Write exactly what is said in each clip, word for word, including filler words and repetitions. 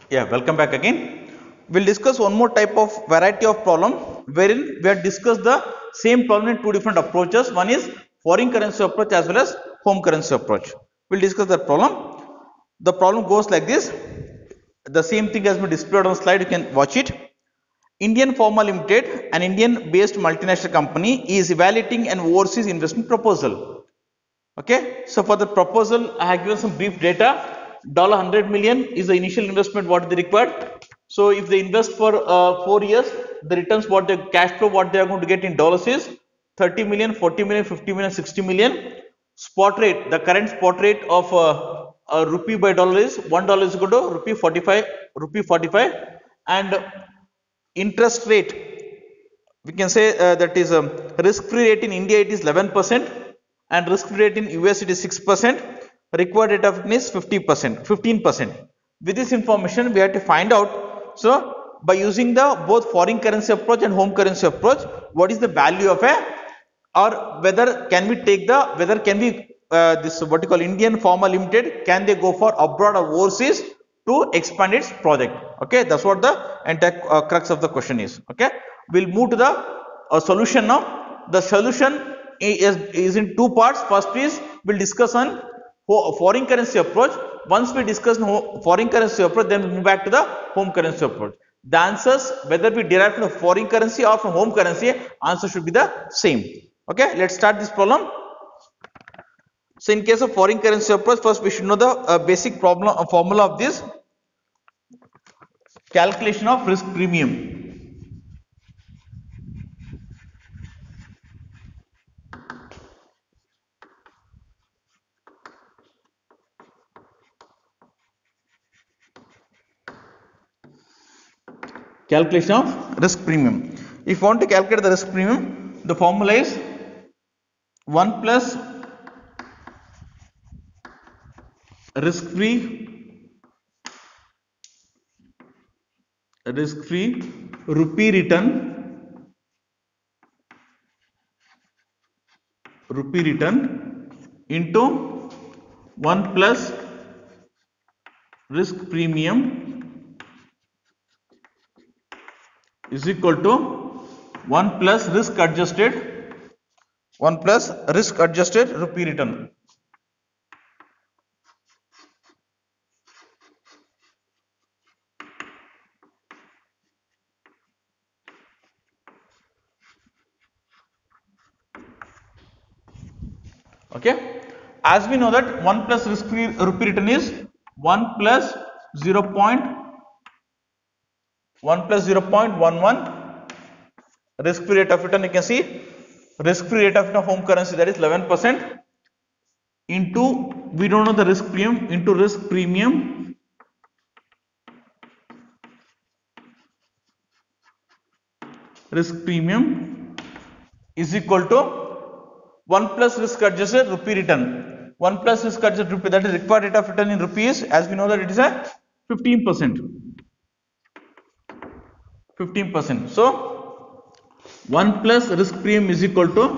Yeah, welcome back again. We'll discuss one more type of variety of problem wherein we have discussed the same problem in two different approaches. One is foreign currency approach as well as home currency approach. We'll discuss that problem. The problem goes like this. The same thing has been displayed on the slide. You can watch it. Indian Pharma Limited, an Indian-based multinational company, is evaluating an overseas investment proposal. Okay, so for the proposal, I have given some brief data. Dollar hundred million is the initial investment what they required. So if they invest for uh, four years, the returns what the cash flow what they are going to get in dollars is thirty million, forty million, fifty million, sixty million. Spot rate, the current spot rate of uh, a rupee by dollar is one dollar is equal to rupee forty-five, rupee forty-five, and interest rate we can say uh, that is um, risk free rate in India it is eleven percent and risk free rate in U S it is six percent. Required rate of return is fifty percent, fifteen percent. With this information we have to find out. So by using the both foreign currency approach and home currency approach, what is the value of a, or whether can we take the, whether can we uh, this what you call Indian Pharma Limited, can they go for abroad or overseas to expand its project? Okay, that's what the entire uh, crux of the question is. Okay, we'll move to the uh, solution now. The solution is, is in two parts. First is we'll discuss on foreign currency approach. Once we discuss foreign currency approach, then we move back to the home currency approach. The answers, whether we derive from the foreign currency or from home currency, answer should be the same. Okay, let's start this problem. So in case of foreign currency approach, first we should know the uh, basic problem uh, formula of this. Calculation of risk premium. Calculation of risk premium. If you want to calculate the risk premium, the formula is one plus risk free risk free rupee return rupee return into one plus risk premium is equal to one plus risk adjusted one plus risk adjusted rupee return. Okay, as we know that one plus risk free rupee return is one plus zero point one plus zero point one one. Risk free rate of return, you can see risk free rate of return of home currency, that is eleven percent, into we don't know the risk premium, into risk premium risk premium is equal to one plus risk adjusted rupee return. one plus risk adjusted rupee, that is required rate of return in rupees, as we know that it is a fifteen percent. fifteen percent. So one plus risk premium is equal to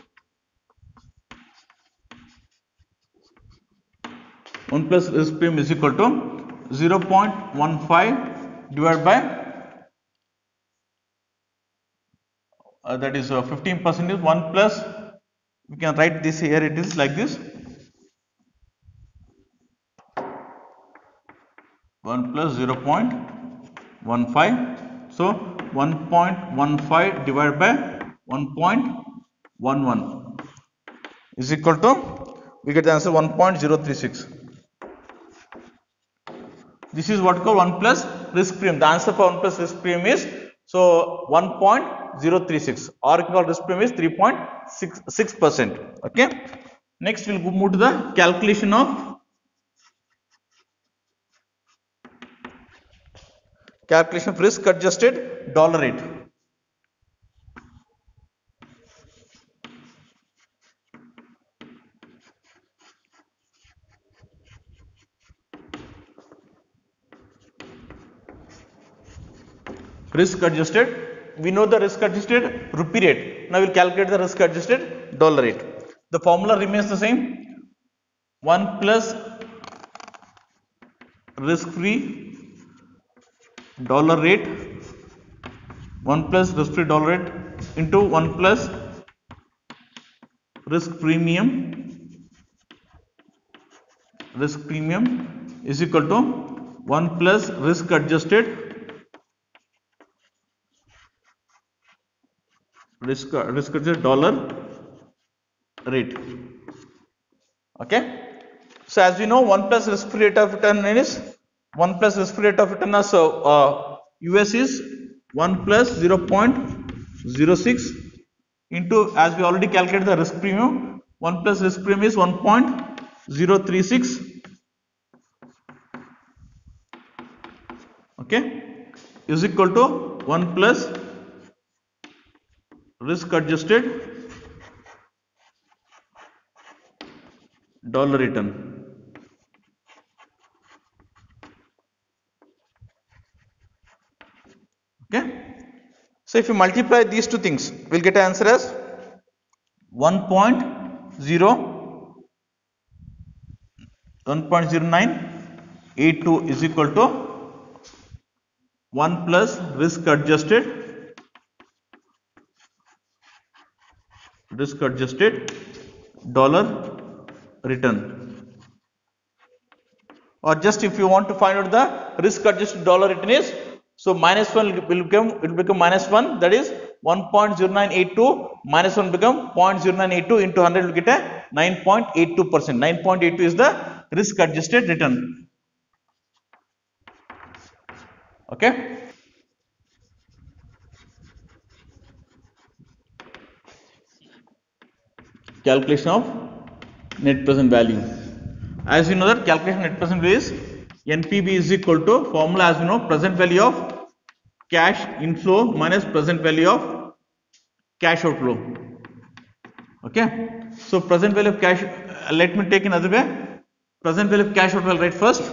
one plus risk premium is equal to zero point one five divided by uh, that is uh, fifteen percent is one plus, we can write this here, it is like this, one plus zero point one five. So one point one five divided by one point one one is equal to, we get the answer one point zero three six. This is what we call one plus risk premium. The answer for one plus risk premium is so one point zero three six, or we call risk premium is three point six six percent. Okay. Next we'll move to the calculation of calculation of risk adjusted dollar rate. Risk adjusted, we know the risk adjusted rupee rate. Now we'll calculate the risk adjusted dollar rate. The formula remains the same, one plus risk free dollar rate, one plus risk free dollar rate into one plus risk premium, risk premium is equal to one plus risk adjusted, risk risk adjusted dollar rate. Okay, so as we know, one plus risk free rate of return is one plus risk free rate of return as so uh, U S is one plus zero point zero six into, as we already calculated the risk premium, one plus risk premium is one point zero three six. Okay, is equal to one plus risk adjusted dollar return. Okay, so if you multiply these two things, we'll get an answer as one point zero nine eight two is equal to one plus risk adjusted risk adjusted dollar return. Or just if you want to find out the risk adjusted dollar return is, so minus one will become, it will become minus one, that is one point zero nine eight two minus one become zero point zero nine eight two into one hundred will get a nine point eight two percent. nine point eight two is the risk adjusted return. Okay, calculation of net present value. As you know that calculation net present value is N P V is equal to, formula as you know, present value of cash inflow minus present value of cash outflow. Okay, so present value of cash, uh, let me take another way. Present value of cash outflow, right? First,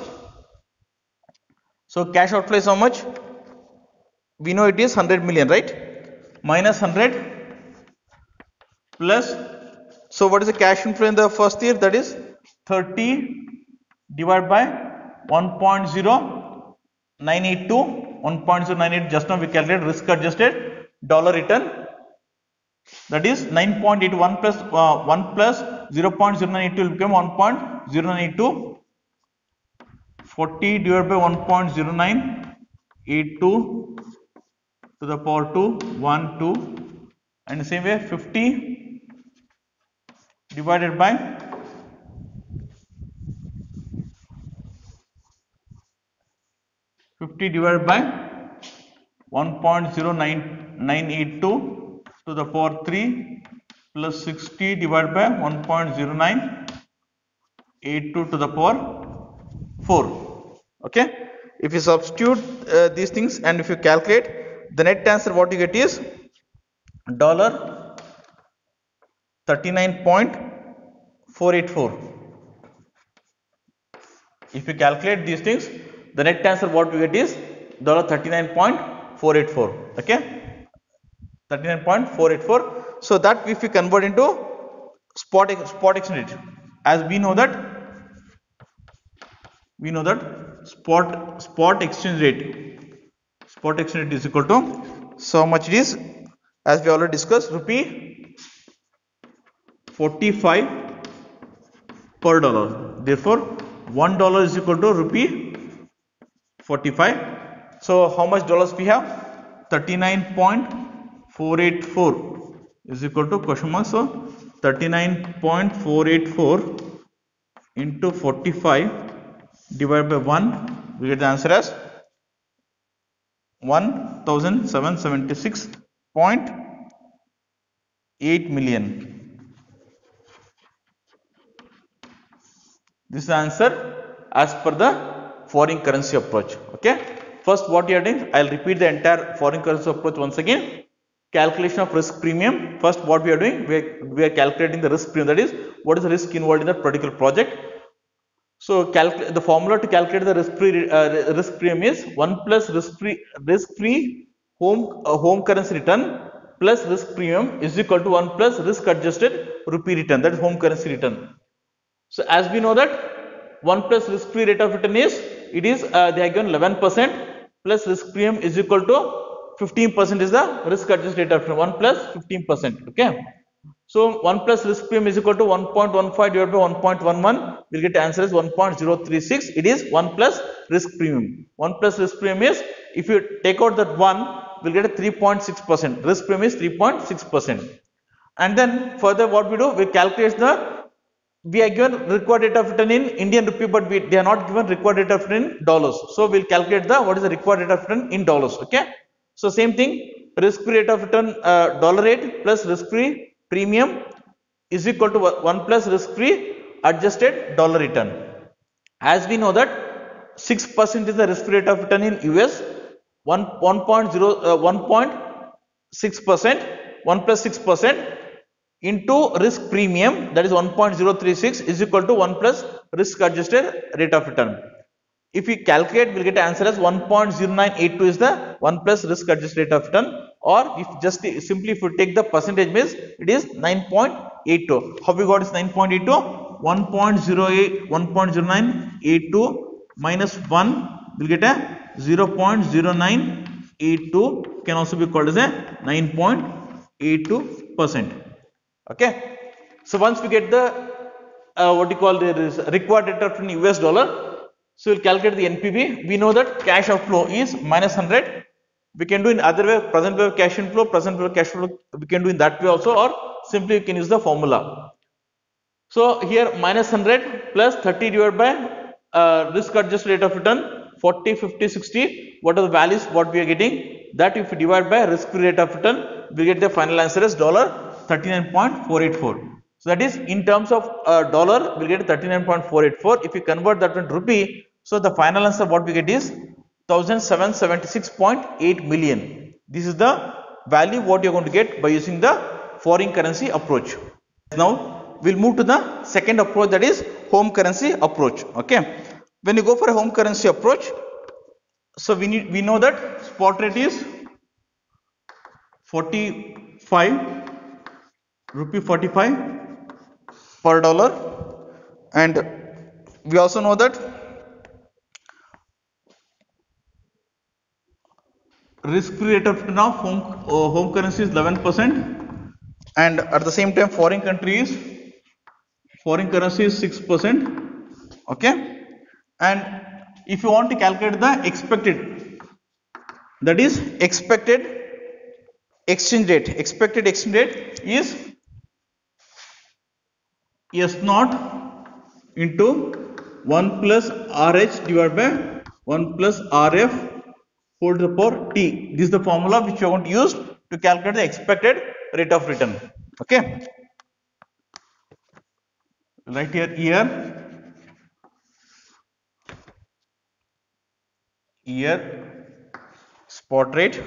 so cash outflow is how much? We know it is one hundred million, right? Minus one hundred plus, so what is the cash inflow in the first year? That is thirty divided by one point zero nine eight two, one point zero nine eight, just now we calculated risk adjusted dollar return, that is nine point eight one plus uh, one plus zero point zero nine eight two will become one point zero nine eight two, forty divided by one point zero nine eight two to the power two, one, two, and the same way fifty divided by fifty divided by one point zero nine nine eight two to the power three plus sixty divided by one point zero nine eight two to the power four. Okay, if you substitute uh, these things and if you calculate, the net answer what you get is dollar thirty-nine point four eight four. If you calculate these things, the net answer what we get is dollar thirty-nine point four eight four. Okay, thirty-nine point four eight four. So that if we convert into spot spot exchange rate, as we know that we know that spot spot exchange rate spot exchange rate is equal to, so much it is, as we already discussed, rupee forty-five per dollar. Therefore, one dollar is equal to rupee forty-five. So how much dollars we have? thirty-nine point four eight four is equal to question mark. So thirty-nine point four eight four into forty-five divided by one, we get the answer as one thousand seven hundred seventy-six point eight million. This is the answer as per the foreign currency approach. Okay, first what you are doing, I will repeat the entire foreign currency approach once again. Calculation of risk premium. First what we are doing, we are, we are calculating the risk premium, that is what is the risk involved in that particular project. So the formula to calculate the risk free uh, risk premium is one plus risk free risk free home uh, home currency return plus risk premium is equal to one plus risk adjusted rupee return, that is home currency return. So as we know that one plus risk free rate of return is, it is uh, they are given eleven percent plus risk premium is equal to fifteen percent is the risk adjusted rate of return. one plus fifteen percent. Okay. So one plus risk premium is equal to one point one five divided by one point one one. We'll get answer as one point zero three six. It is one plus risk premium. one plus risk premium is, if you take out that one, we'll get a three point six percent. Risk premium is three point six percent. And then further what we do, we calculate the, we are given required rate of return in Indian rupee, but we, they are not given required rate of return in dollars. So we'll calculate the, what is the required rate of return in dollars. Okay. So same thing, risk free rate of return, uh, dollar rate plus risk free premium is equal to one plus risk free adjusted dollar return. As we know that six percent is the risk free rate of return in U S, one point zero uh, one point six percent, one plus six percent into risk premium, that is one point zero three six, is equal to one plus risk adjusted rate of return. If we calculate, we'll get answer as one point zero nine eight two is the one plus risk adjusted rate of return, or if just simply if you take the percentage base, it is nine point eight two. How we got is nine point eight two? one point zero eight, one point zero nine eight two minus one, we'll get a zero point zero nine eight two, can also be called as a nine point eight two percent. Okay. So once we get the uh, what you call the required rate of return in U S dollar, so we'll calculate the N P V. We know that cash outflow is minus one hundred. We can do in other way, present way of cash inflow, present way of cash flow, we can do in that way also, or simply you can use the formula. So here minus one hundred plus thirty divided by uh, risk adjusted rate of return, forty, fifty, sixty, what are the values what we are getting, that if we divide by risk free rate of return, we get the final answer as thirty-nine point four eight four. So that is in terms of uh, dollar, we will get thirty-nine point four eight four. If we convert that into rupee, so the final answer what we get is one thousand seven hundred seventy-six point eight million. This is the value what you are going to get by using the foreign currency approach. Now we will move to the second approach, that is home currency approach. Okay. When you go for a home currency approach, so we need, we know that spot rate is forty-five, rupee forty-five per dollar, and we also know that risk free rate of return of home, uh, home currency is eleven percent, and at the same time foreign country is foreign currency is six percent. Okay. And if you want to calculate the expected, that is expected exchange rate, expected exchange rate is S naught into one plus R H divided by one plus R F whole to the power T. This is the formula which you are going to use to calculate the expected rate of return. Okay. Right here, here, here spot rate,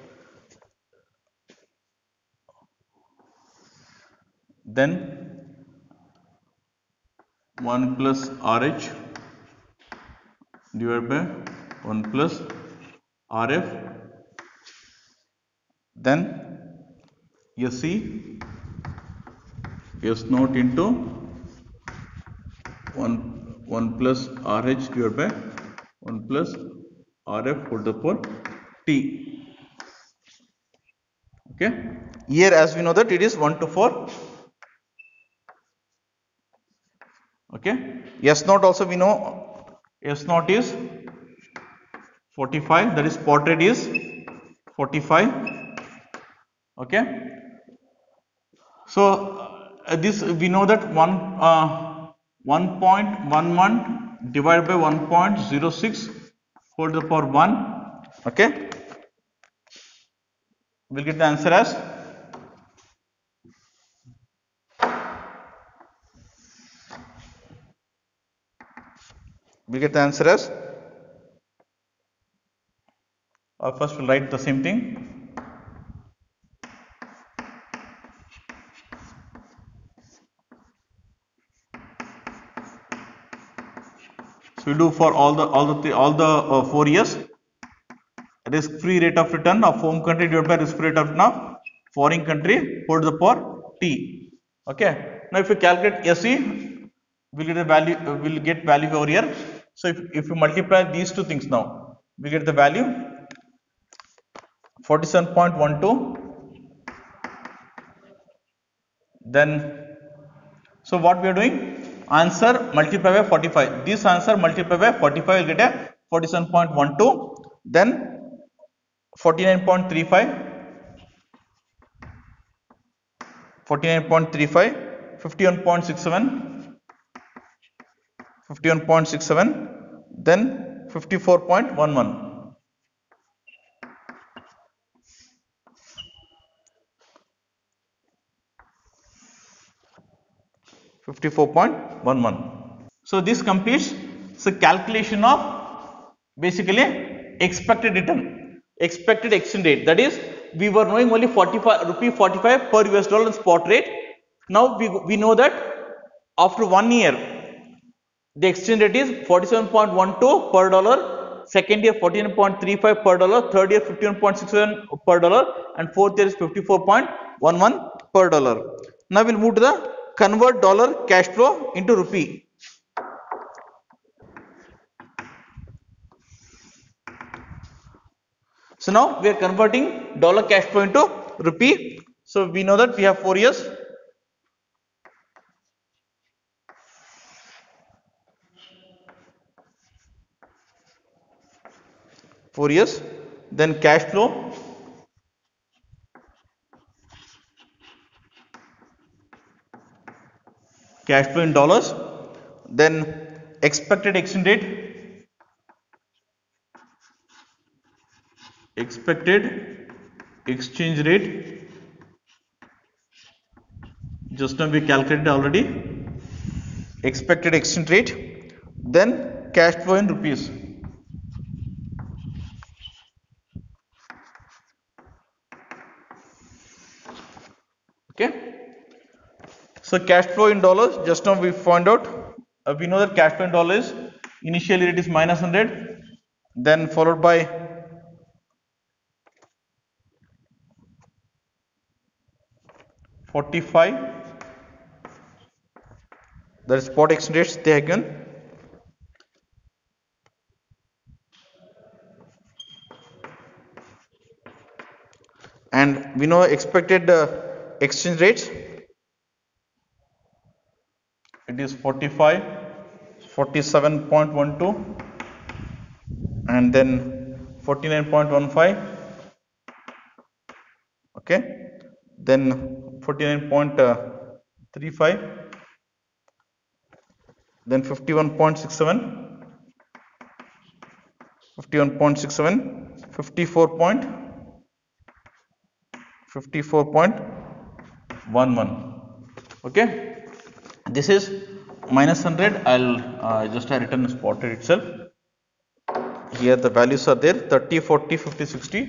then one plus R H divided by one plus R F, then S C, S naught into one, one plus R H divided by one plus R F whole to the power T. Okay. Here as we know that it is one to four. Okay. S naught also we know, S naught is forty-five, that is spot rate is forty-five. Okay. So uh, this we know that one uh, one point one one divided by one point zero six whole to the power one. Okay. We'll get the answer as we get the answer as or first we'll write the same thing. So we do for all the all the all the uh, four years. Risk free rate of return of home country divided by risk free rate of return of foreign country whole to the power T. Okay. Now if you calculate S E, we'll get the value, uh, we'll get value over here. So if, if you multiply these two things now, we get the value forty-seven point one two. Then, so what we are doing? Answer multiply by forty-five. This answer multiply by forty-five will get a forty-seven point one two. Then forty-nine point three five. forty-nine point three five. fifty-one point six seven. fifty-one point six seven. Then fifty-four point one one. fifty-four point one one. So this completes the calculation of basically expected return, expected exchange rate. That is, we were knowing only forty-five rupee forty-five per U S dollar in spot rate. Now we, we know that after one year the exchange rate is forty-seven point one two per dollar, second year fourteen point three five per dollar, third year fifty-one point six seven per dollar, and fourth year is fifty-four point one one per dollar. Now we'll move to the convert dollar cash flow into rupee. So now we are converting dollar cash flow into rupee. So we know that we have four years. Four years. Then cash flow. Cash flow in dollars. Then expected exchange rate. Expected exchange rate. Just now we calculated already. Expected exchange rate. Then cash flow in rupees. Okay. So cash flow in dollars, just now we found out, uh, we know that cash flow in dollars, initially it is minus one hundred, then followed by forty-five, that is spot exchange rates they have given, and we know expected uh, exchange rates. It is forty-five, forty-seven point one two, and then forty-nine point one five. Okay, then forty-nine point three five, then fifty-one point six seven, fifty-one point six seven, fifty-four point fifty-four point one one. Okay, this is minus one hundred. I'll uh, just uh, written spot rate itself. Here the values are there: thirty, forty, fifty, sixty.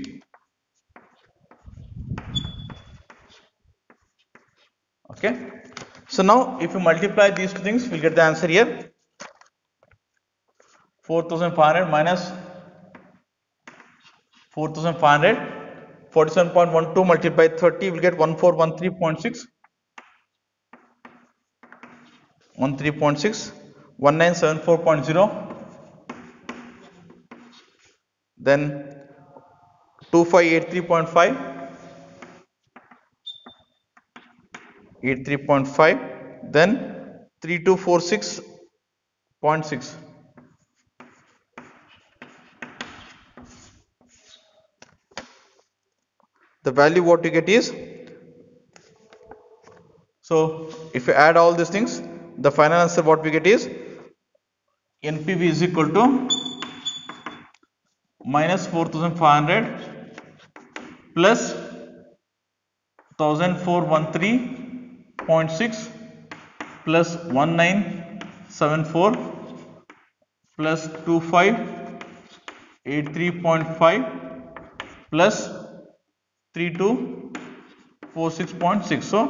Okay, so now if you multiply these two things, we'll get the answer here: four thousand five hundred minus four thousand five hundred. forty-seven point one two multiplied by thirty will get one four one three point six, thirteen point six, nineteen seventy-four point zero, then twenty-five eighty-three point five, eighty-three point five, then thirty-two forty-six point six. The value what you get is, so if you add all these things, the final answer what we get is N P V is equal to minus four thousand five hundred plus one thousand four hundred thirteen point six plus nineteen seventy-four plus twenty-five eighty-three point five plus thirty-two forty-six point six. So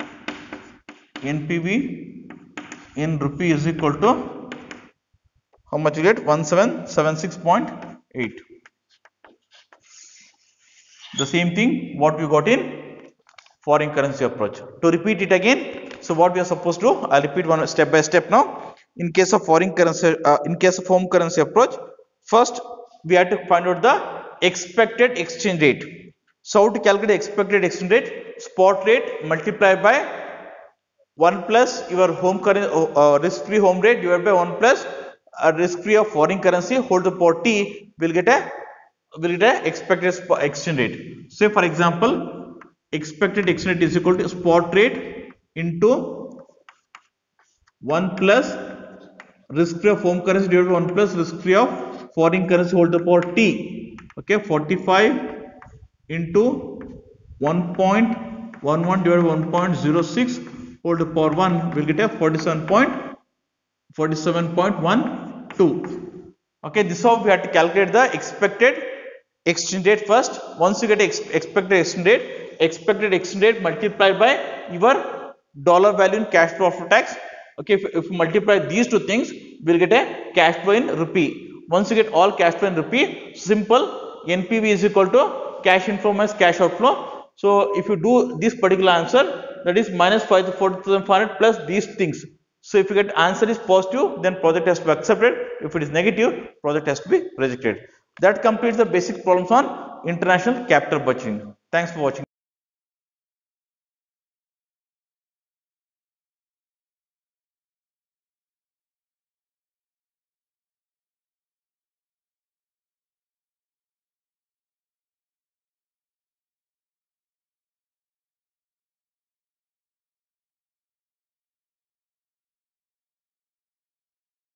N P V in rupee is equal to how much you get? one seven seven six point eight. The same thing what we got in foreign currency approach. To repeat it again, so what we are supposed to, I'll repeat one step by step now. In case of foreign currency, uh, in case of home currency approach, first we have to find out the expected exchange rate. So how to calculate expected exchange rate? Spot rate multiplied by one plus your home currency uh, uh, risk-free home rate divided by one plus uh, risk-free of foreign currency whole to the power t will get a will get a expected exchange rate. Say for example, expected exchange rate is equal to spot rate into one plus risk-free of home currency divided by one plus risk-free of foreign currency whole to the power t. Okay, forty-five into one point one one divided by one point zero six whole to the power one will get a forty-seven point one two. Okay, this is how we have to calculate the expected exchange rate first. Once you get ex expected exchange rate, expected exchange rate multiplied by your dollar value in cash flow after tax. Okay, if, if you multiply these two things, we'll get a cash flow in rupee. Once you get all cash flow in rupee, simple, N P V is equal to cash inflow minus cash outflow. So if you do this particular answer, that is minus forty thousand five hundred plus these things. So if you get answer is positive, then project has to be accepted. If it is negative, project has to be rejected. That completes the basic problems on international capital budgeting. Thanks for watching.